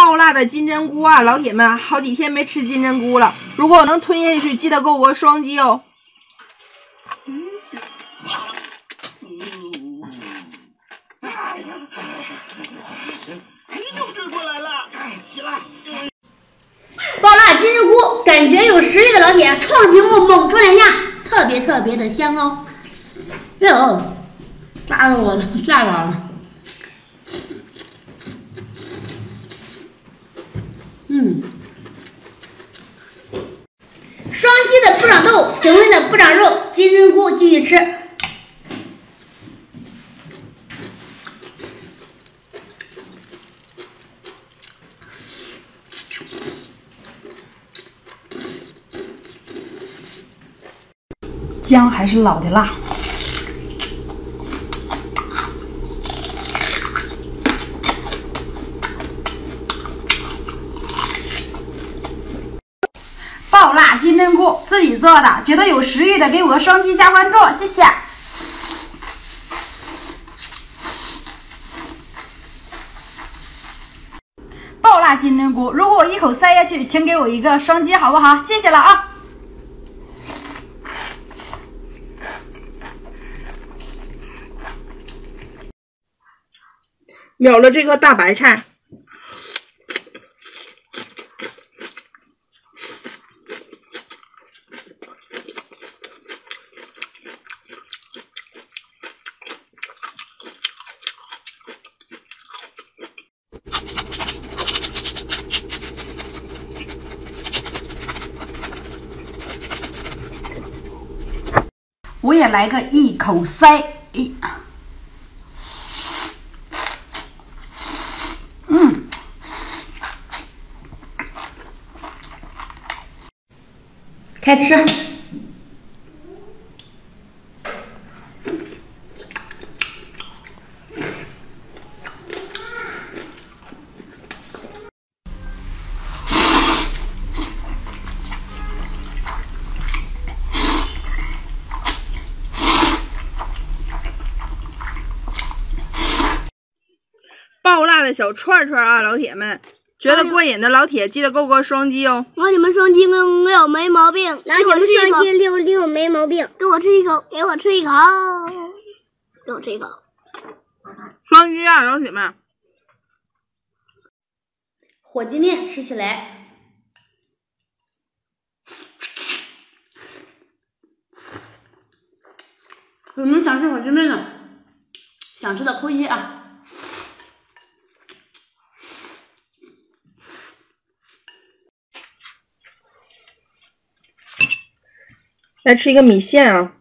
爆辣的金针菇啊，老铁们，好几天没吃金针菇了。如果我能吞下去，记得给我个双击哦。 又追过来了，起来！ 爆辣金针菇，感觉有实力的老铁创屏幕猛冲两下，特别的香哦！哎呦，扎着我下巴了。双击的不长痘，平稳的不长肉，金针菇继续吃。 姜还是老的辣。爆辣金针菇自己做的，觉得有食欲的给我个双击加关注，谢谢。爆辣金针菇，如果我一口塞下去，请给我一个双击好不好？谢谢了啊！ 秒了这个大白菜。 我也来个一口塞， 开吃。 爆辣的小串串啊，老铁们，觉得过瘾的老铁记得给我个双击哦。 老铁们双击六没毛病， 老铁们双击六没毛病， 给我吃一口，给我吃一口，给我吃一口。 双击啊，老铁们！ 火鸡面吃起来。有没有想吃火鸡面的？想吃的扣一啊！ 来吃一个米线啊！